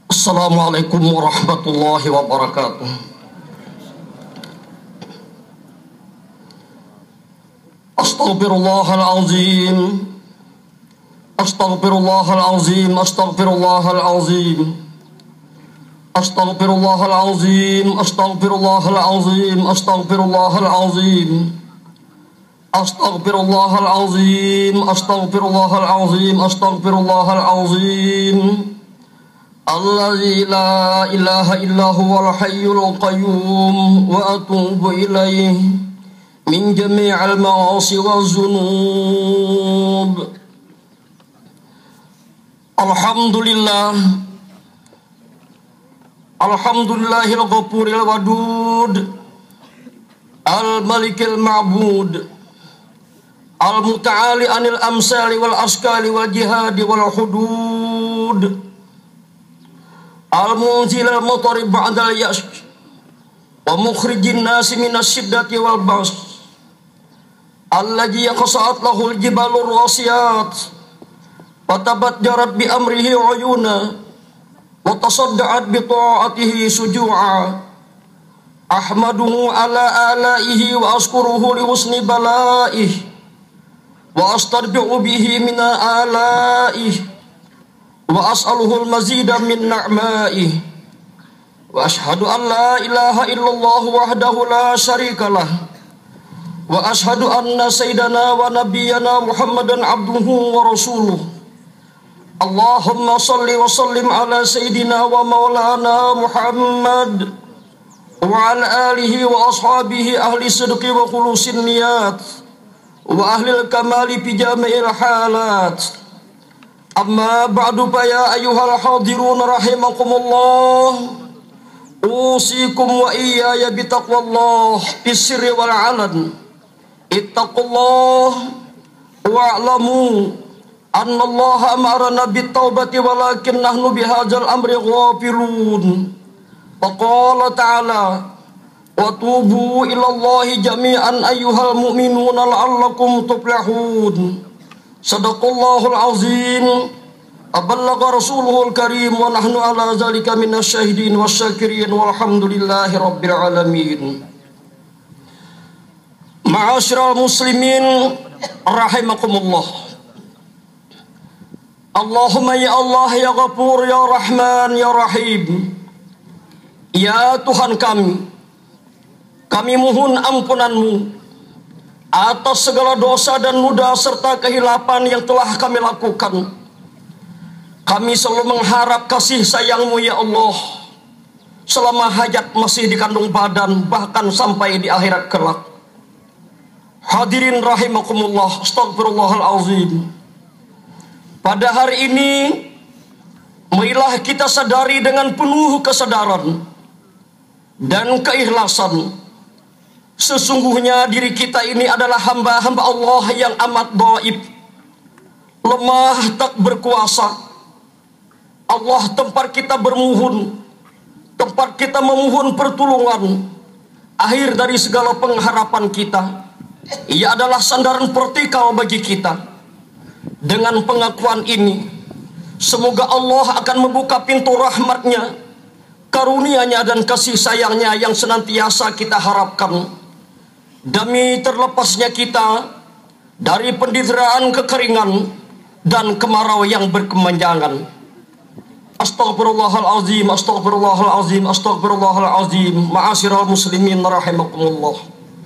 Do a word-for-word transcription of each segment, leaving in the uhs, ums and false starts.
Assalamualaikum warahmatullahi wabarakatuh. Astaghfirullahalazim. Astaghfirullahalazim. Astaghfirullahalazim. Astaghfirullahalazim. Astaghfirullahalazim. Astaghfirullahalazim. Astaghfirullahalazim. Astaghfirullahalazim. Astaghfirullahalazim. Alladzi la ilaha illa huwal hayyul qayyum wa atubu ilaihi min jami'il ma'asi waz zunub. Alhamdulillah. Alhamdulillahil ghafuril wadud, al-malikil ma'bud, al-muta'ali anil amsali wal askali wal jihadi wal hudud, al-munzil al-mutari ba'dal yash wa mukhrijin nasi minas syiddati wal bas, alladhi yaqsa'at lahul jibalur rasiyat wa tabadjarat bi amrihi uyuna wa tasadda'at bi ta'atihi suju'a. Ahmaduhu ala alaihi wa askuruhu li husni balaihi wa astarbi'u bihi min alaihi wa as'aluhul mazida min na'maihi wa ashhadu an la ilaha illallah wahdahu la syarikalah wa ashhadu anna sayyidana wa nabiyyana Muhammadan abduhu wa rasuluh. Allahumma salli wa sallim ala sayyidina wa maulana Muhammad wa ala alihi wa ashabihi ahli sidqi wa khulusin niyat wa ahli al-kamali fi jami'il halat. Amma ba'du fa ya ayyuhal hadirun rahimakumullah, usikum wa iyaya bitaqwallah bisirri wal alan. Ittaqullah wa'lamu anna Allah amarna bit-taubati walakin nahnu bihadzal amri ghafilun. Wa qala ta'ala wa tubu ilallahi jami'an ayyuhal mu'minuna la'allakum tuflihun. Sadaqallahul azim. Aballagha rasuluhul karim wa nahnu ala zalika minasyahidin wasyakirin walhamdulillahi rabbil alamin. Ma'asyiral muslimin rahimakumullah. Allahumma ya Allah ya Ghafur ya Rahman ya Rahim. Ya Tuhan kami, kami mohon ampunan-Mu atas segala dosa dan noda serta kehilapan yang telah kami lakukan. Kami selalu mengharap kasih sayang-Mu ya Allah selama hayat masih dikandung badan, bahkan sampai di akhirat kelak. Hadirin rahimakumullah, astagfirullahalazim. Pada hari ini marilah kita sadari dengan penuh kesadaran dan keikhlasan, sesungguhnya diri kita ini adalah hamba-hamba Allah yang amat dhaif, lemah tak berkuasa. Allah tempat kita bermohon, tempat kita memohon pertolongan, akhir dari segala pengharapan kita. Ia adalah sandaran vertikal bagi kita. Dengan pengakuan ini, semoga Allah akan membuka pintu rahmatnya, karunia-Nya dan kasih sayangnya yang senantiasa kita harapkan, demi terlepasnya kita dari penderitaan kekeringan dan kemarau yang berkemanjangan. Astaghfirullahalazim, astaghfirullahalazim, astaghfirullahalazim. Ma'asyiral muslimin rahimakumullah.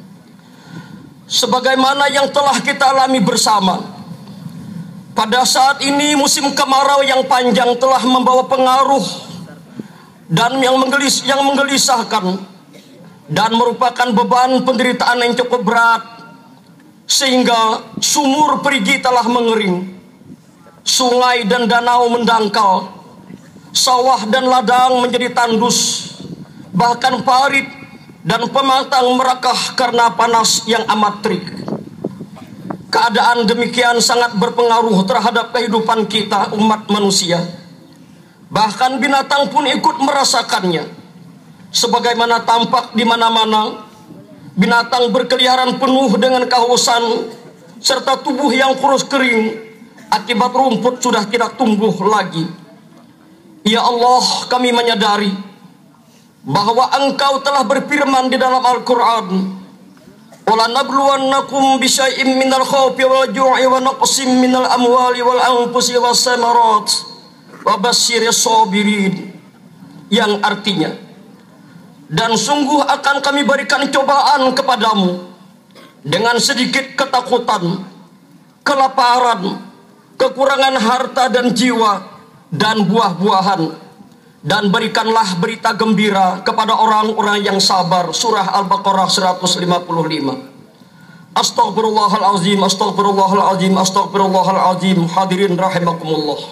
Sebagaimana yang telah kita alami bersama, pada saat ini musim kemarau yang panjang telah membawa pengaruh dan yang menggelis, yang menggelisahkan dan merupakan beban penderitaan yang cukup berat, sehingga sumur perigi telah mengering, sungai dan danau mendangkal, sawah dan ladang menjadi tandus, bahkan parit dan pematang merakah karena panas yang amat terik. Keadaan demikian sangat berpengaruh terhadap kehidupan kita umat manusia. Bahkan binatang pun ikut merasakannya. Sebagaimana tampak di mana-mana, binatang berkeliaran penuh dengan kehausan serta tubuh yang kurus kering akibat rumput sudah tidak tumbuh lagi. Ya Allah, kami menyadari bahwa Engkau telah berfirman di dalam Al-Quran, "Wala nabluwannakum bisyai'im minal khawfi wal ju'i wa naqsim minal amwali wal anfusi was samarat wa basyyiris sabirin," yang artinya, dan sungguh akan kami berikan cobaan kepadamu dengan sedikit ketakutan, kelaparan, kekurangan harta dan jiwa dan buah-buahan, dan berikanlah berita gembira kepada orang-orang yang sabar. Surah Al-Baqarah seratus lima puluh lima. Astaghfirullahalazim, astaghfirullahalazim, astaghfirullahalazim. Hadirin rahimakumullah.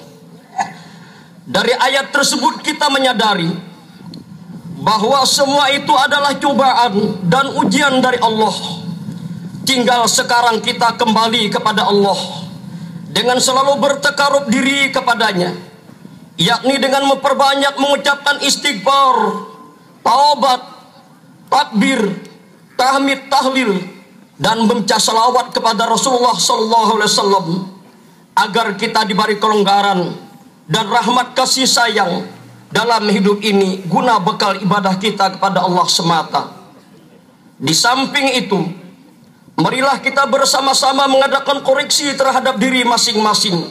Dari ayat tersebut kita menyadari bahwa semua itu adalah cobaan dan ujian dari Allah. Tinggal sekarang kita kembali kepada Allah dengan selalu bertakarub diri kepadanya, yakni dengan memperbanyak mengucapkan istighfar, taubat, takbir, tahmid, tahlil, dan membaca salawat kepada Rasulullah sallallahu alaihi wasallam agar kita diberi kelonggaran dan rahmat kasih sayang dalam hidup ini guna bekal ibadah kita kepada Allah semata. Di samping itu, marilah kita bersama-sama mengadakan koreksi terhadap diri masing-masing.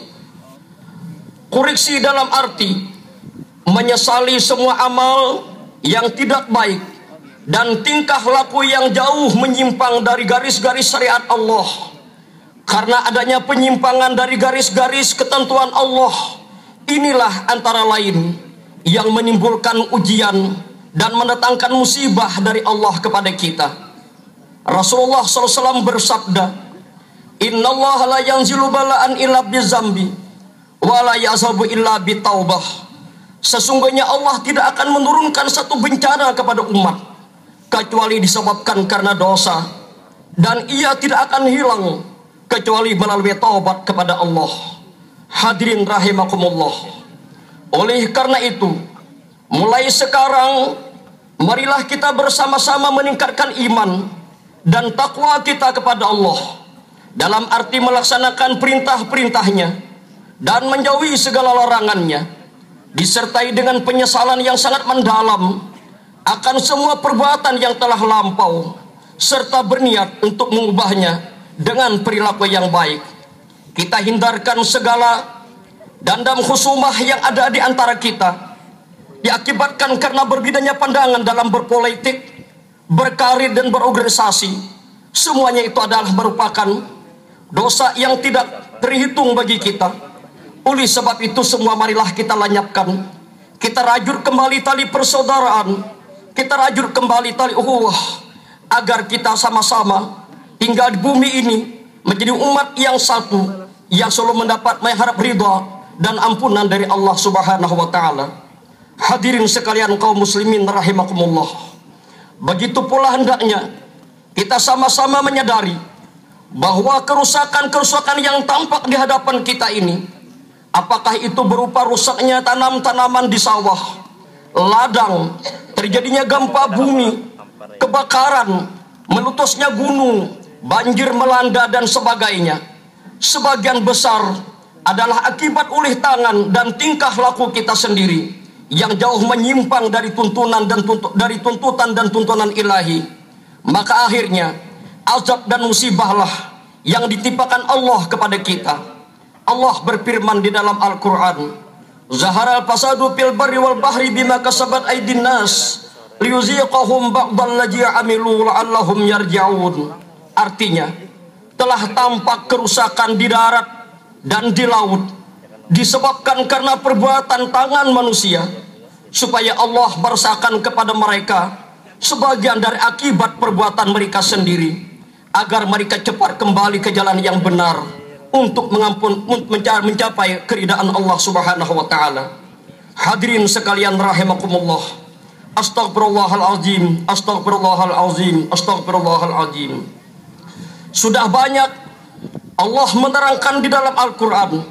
Koreksi dalam arti menyesali semua amal yang tidak baik dan tingkah laku yang jauh menyimpang dari garis-garis syariat Allah. Karena adanya penyimpangan dari garis-garis ketentuan Allah, inilah antara lain yang menimbulkan ujian dan mendatangkan musibah dari Allah kepada kita. Rasulullah shallallahu alaihi wasallam bersabda, "Innallaha la yanzilu bala'an illa bizambi wa la yazabu illa bitaubah." Sesungguhnya Allah tidak akan menurunkan satu bencana kepada umat kecuali disebabkan karena dosa, dan ia tidak akan hilang kecuali melalui taubat kepada Allah. Hadirin rahimakumullah. Oleh karena itu, mulai sekarang marilah kita bersama-sama meningkatkan iman dan takwa kita kepada Allah dalam arti melaksanakan perintah-perintahnya dan menjauhi segala larangannya, disertai dengan penyesalan yang sangat mendalam akan semua perbuatan yang telah lampau, serta berniat untuk mengubahnya dengan perilaku yang baik. Kita hindarkan segala dendam khusumah yang ada di antara kita, diakibatkan karena berbedanya pandangan dalam berpolitik, berkarir, dan berorganisasi. Semuanya itu adalah merupakan dosa yang tidak terhitung bagi kita. Oleh sebab itu semua marilah kita lenyapkan, kita rajut kembali tali persaudaraan, kita rajut kembali tali ukhuwah, agar kita sama-sama tinggal di bumi ini menjadi umat yang satu, yang selalu mendapat mengharap ridha dan ampunan dari Allah Subhanahu wa taala. Hadirin sekalian kaum muslimin rahimakumullah. Begitu pula hendaknya kita sama-sama menyadari bahwa kerusakan-kerusakan yang tampak di hadapan kita ini, apakah itu berupa rusaknya tanam-tanaman di sawah, ladang, terjadinya gempa bumi, kebakaran, meletusnya gunung, banjir melanda, dan sebagainya, sebagian besar adalah akibat ulah tangan dan tingkah laku kita sendiri yang jauh menyimpang dari tuntunan dan tuntu, dari tuntutan dan tuntunan ilahi. Maka akhirnya azab dan musibahlah yang ditimpakan Allah kepada kita. Allah berfirman di dalam Al-Quran, "Zaharal fasadu fil barri wal bahri bima kasabat aydin nas liyuziqahum ba'dallazi amilu la'allahum yarji'un." Artinya, telah tampak kerusakan di darat dan di laut disebabkan karena perbuatan tangan manusia, supaya Allah berasakan kepada mereka sebagian dari akibat perbuatan mereka sendiri, agar mereka cepat kembali ke jalan yang benar untuk mengampun, mencapai keridaan Allah Subhanahu wa taala. Hadirin sekalian rahimakumullah. Astaghfirullahalazim, astaghfirullahalazim, astaghfirullahalazim. Sudah banyak Allah menerangkan di dalam Al-Quran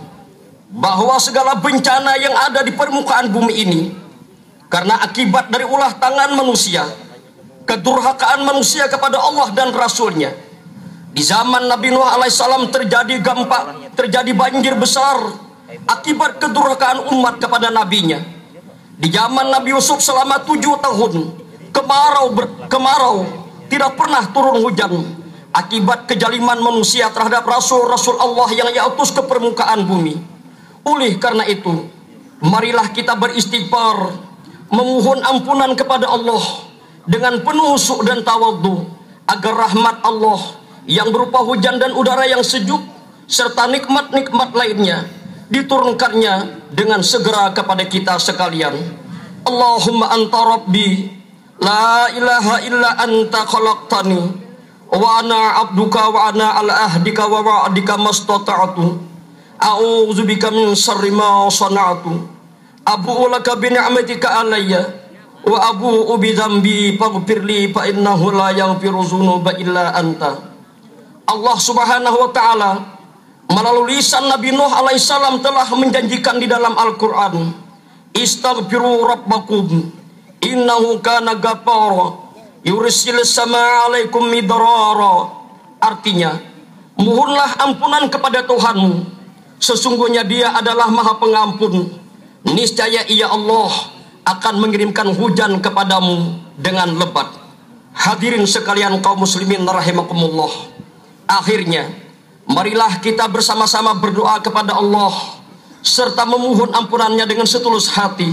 bahwa segala bencana yang ada di permukaan bumi ini karena akibat dari ulah tangan manusia, kedurhakaan manusia kepada Allah dan Rasulnya. Di zaman Nabi Nuh alaihissalam terjadi gempa, terjadi banjir besar akibat kedurhakaan umat kepada nabinya. Di zaman Nabi Yusuf selama tujuh tahun kemarau ber, kemarau tidak pernah turun hujan akibat kejaliman manusia terhadap Rasul-Rasul Allah yang ia utus ke permukaan bumi. Oleh karena itu, marilah kita beristighfar, memohon ampunan kepada Allah dengan penuh syukur dan tawadhu, agar rahmat Allah yang berupa hujan dan udara yang sejuk serta nikmat-nikmat lainnya diturunkannya dengan segera kepada kita sekalian. Allahumma anta rabbi la ilaha illa anta khalaqtani wa ana abduka wa ana ala ahdika wa wa'dika mastata'tu a'udzubika min syarri ma sana'tu abu'u laka bi ni'matika alayya wa abu'u bi dzambi faghfirli fa innahu la yaghfiru dzunuba illa anta. Allah Subhanahu wa taala melalui lisan Nabi Nuh alaihissalam telah menjanjikan di dalam Al-Quran, istaghfiru rabbakum innahu kana ghaffara yursilis samaa alaikum midrara. Artinya, mohonlah ampunan kepada Tuhanmu, sesungguhnya Dia adalah Maha Pengampun. Niscaya Ia Allah akan mengirimkan hujan kepadamu dengan lebat. Hadirin sekalian kaum muslimin rahimakumullah. Akhirnya, marilah kita bersama-sama berdoa kepada Allah serta memohon ampunannya dengan setulus hati.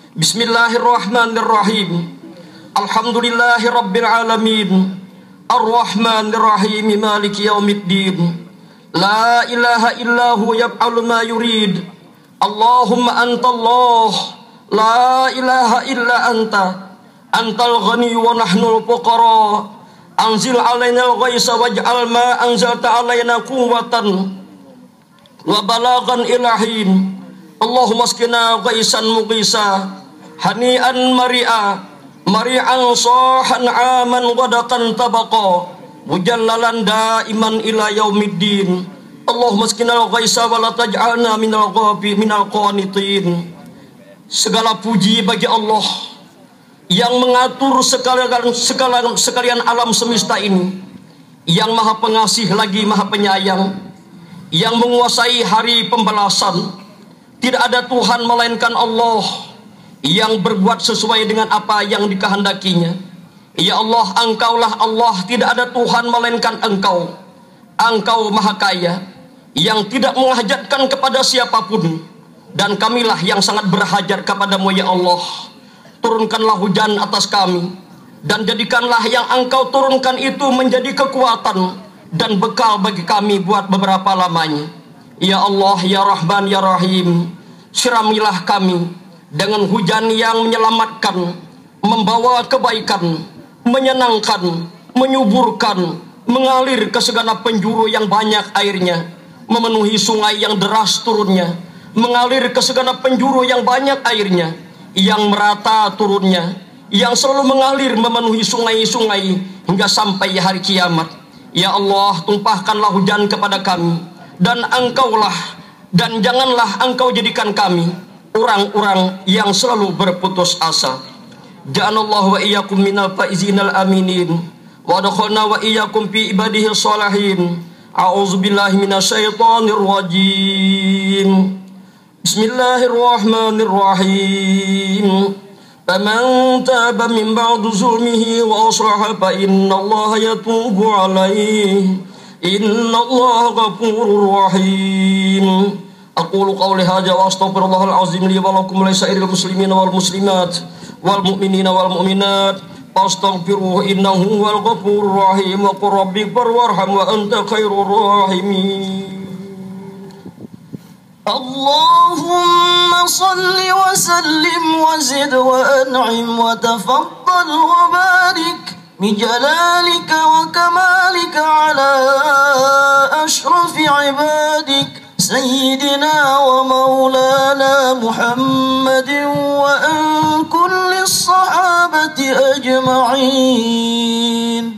Bismillahirrahmanirrahim. Alhamdulillahi rabbil alamin. Ar-Rahmanirrahim. Maliki yaumiddin. La ilaha illahu yaf'alu ma yurid. Allahumma anta Allah. La ilaha illa anta. Antal ghani wa nahnul fuqara. Anzil alaina al-ghaisa waj'al ma anzalta alaina quwwatan wa balagan ilahin. Allahumma askina ghaisan mughisa hani'an mari'a mari'an sahan aman ghadakan tabaqa mujallalan daiman ila yaumiddin. Allahumma askina al-ghaisa wa la taj'alna minal ghafi minal qanitin. Segala puji bagi Allah yang mengatur sekalian, sekalian, sekalian alam semesta ini, yang maha pengasih lagi maha penyayang, yang menguasai hari pembalasan. Tidak ada Tuhan melainkan Allah yang berbuat sesuai dengan apa yang dikehendakinya. Ya Allah, Engkaulah Allah, tidak ada Tuhan melainkan Engkau. Engkau maha kaya yang tidak menghajatkan kepada siapapun, dan kamilah yang sangat berhajat kepadamu ya Allah. Turunkanlah hujan atas kami, dan jadikanlah yang Engkau turunkan itu menjadi kekuatan dan bekal bagi kami buat beberapa lamanya. Ya Allah, ya Rahman, ya Rahim, siramilah kami dengan hujan yang menyelamatkan, membawa kebaikan, menyenangkan, menyuburkan, mengalir ke segala penjuru yang banyak airnya, memenuhi sungai yang deras turunnya, mengalir ke segala penjuru yang banyak airnya, yang merata turunnya, yang selalu mengalir memenuhi sungai-sungai hingga sampai hari kiamat. Ya Allah, tumpahkanlah hujan kepada kami, dan Engkaulah, dan janganlah Engkau jadikan kami orang-orang yang selalu berputus asa. Ja'alallahu wa iyyakum minal faizinal aminin, wa adkhalna wa iyyakum fi ibadihi sholihin. A'udzubillahi minasyaitonir rajim. Bismillahirrahmanirrahim. Faman taba min ba'di zulmihi wa aslaha fa innallaha yatubu alaihi. Innallaha ghafurur rahim. Aqulu qawli hadza wa astaghfirullahal azim li wa lakum wa lisa'iril muslimina wal muslimat wal mu'minina wal mu'minat fastaghfiruhu innahu wal ghafurur rahim. Wa qur rabbighfir warham wa anta khairur rahimin. Allahumma salli wa sallim wa zid wa an'im wa tafaddal wa barik bijalalika wa kamalika ala ashrafi ibadik sayyidina wa maulana Muhammadin wa an kulli sahabati ajma'in.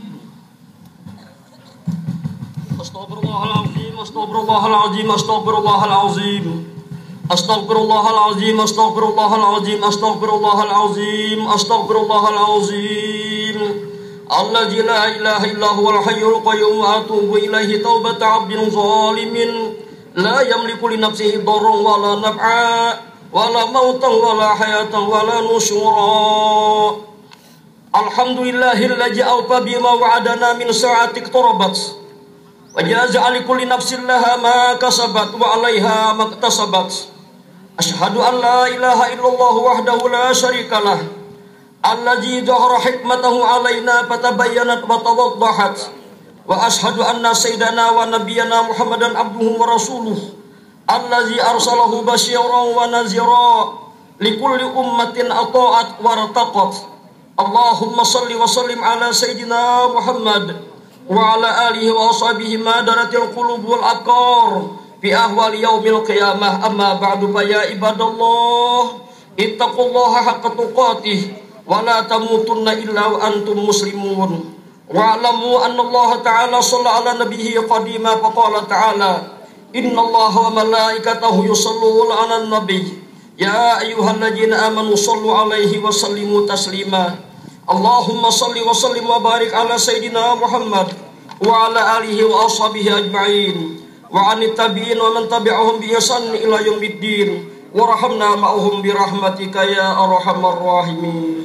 Astaghfirullahaladzim, astaghfirullahaladzim, astaghfirullahaladzim, astaghfirullahaladzim, astaghfirullahaladzim, astaghfirullahaladzim. Alladzi la ilaha illa huwal hayyul qayyum wa atubu ilaihi taubata 'abdin zalimin la yamliku li nafsihi darran wa la naf'a ولا موتا ولا حياة ولا نشورا. الحمد لله الذي أوفى بما وعدنا من ساعة اقتربت وجاز لكل نفس لها ما كسبت وعليها ما اكتسبت. أشهد أن لا إله إلا الله وحده لا شريك له الذي ظهر حكمته علينا فتبينت وتوضحت. وأشهد أن سيدنا ونبينا محمدا عبده ورسوله الذي أرسله بشيرا ونذيرا لكل أمة أطاعت وارتقت. اللهم صل وسلم على سيدنا محمد وعلى آله وأصحابه ما دارت القلوب والأبكار في أهوال يوم القيامة. أما بعد فيا عباد الله اتقوا الله حق تقاته ولا تموتن إلا وأنتم مسلمون. واعلموا أن الله تعالى صلى على نبيه قديما فقال تعالى إن الله وملائكته يصلون على النبي يا أيها الذين آمنوا صلوا عليه وسلموا تسليما. اللهم صل وسلم وبارك على سيدنا محمد وعلى آله وأصحابه أجمعين وعن التابعين ومن تبعهم بإحسان إلى يوم الدين وارحمنا معهم برحمتك يا أرحم الراحمين.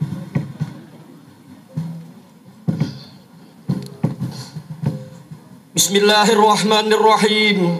Bismillahirrahmanirrahim.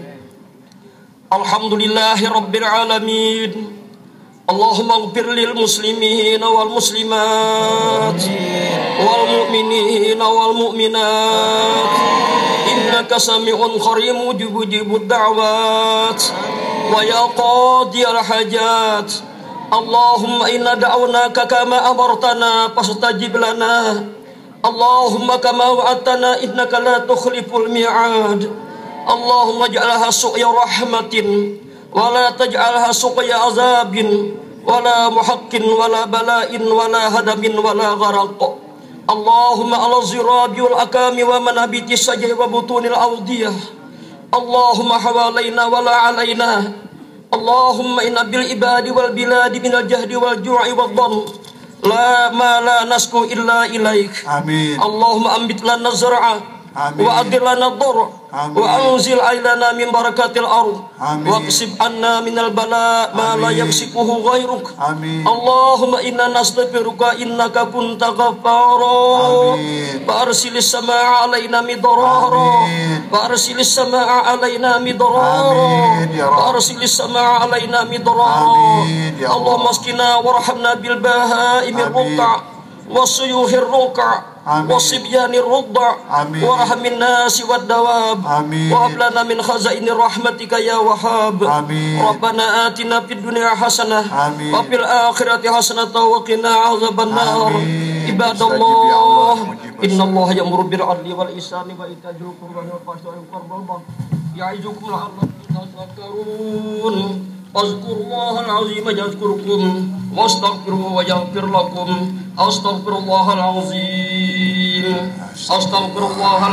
Alhamdulillahi rabbil alamin. Allahumma ighfir lil muslimin wal muslimat wal mu'minin wal mu'minat innaka sami'un qarib mujibud da'wat wa ya qadiyal hajat. Allahumma inna da'awnaka kama amartana fastajib lana. Allahumma kama wa'adtana innaka la tukhliful mi'ad. Allahumma ij'alha suqya rahmatin wa la taj'alha suqya azabin wa la muhaqqin wa la bala'in wa la hadamin wa la gharaq. Allahumma ala zirabi wal akami wa manabiti sajai wa butunil awdiyah. Allahumma hawalaina wa la alaina. Allahumma inna bil ibadi wal biladi minal jahdi wal ju'i wal dhann la ma la nasku illa ilaik. Amin. Allahumma ambit lana zar'a wa adil lana dhur wa anzil ailana min barakatil ard wa qsib anna minal bala ma la yaksifuhu ghairuk. Amin. Allahumma inna nastaghfiruka innaka kunta ghaffara fa arsilis samaa alaina midrara fa arsilis samaa alaina midrara fa arsilis samaa alaina midrara. Allahumma askina warhamna bil bahaimir ruqa wasuyuhir ruqa wasibyanir rudda warhamin nasi wad dawab wa hablana min khazainir rahmatika ya wahhab. Rabbana atina fid dunya hasanah wa fil akhirati hasanah wa qina azabannar. Ibadallah innallaha ya'muru bil 'adli wal ihsani wa ita'i dzil qurba wal fahsya'i wal munkari ya'izukum la'allakum tadhakkarun. Azkurullahal azim yazkurukum wastaghfiruhu wa yaghfir lakum. Astaghfirullahal azim. Astaghfirullahal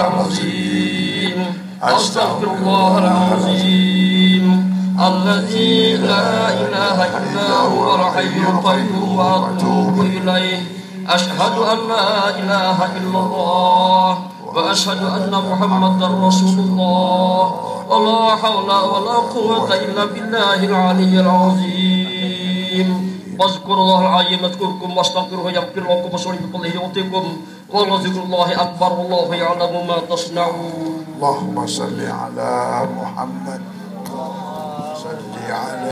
azim. Astaghfirullahal azim. Alladzi la ilaha illa huwal hayyul qayyum wa atubu ilaih. Asyhadu an la ilaha illallah wa asyhadu anna Muhammadar Rasulullah. La hawla wa la quwwata illa billahil aliyyil azim. Wazkurullahal azim yadhkurkum wastaghfiruhu yaghfir lakum wasallimu alaihi yu'tikum wa dzikrullahi akbar wallahu ya'lamu ma tasna'un. Allahumma shalli ala Muhammad. Salli ala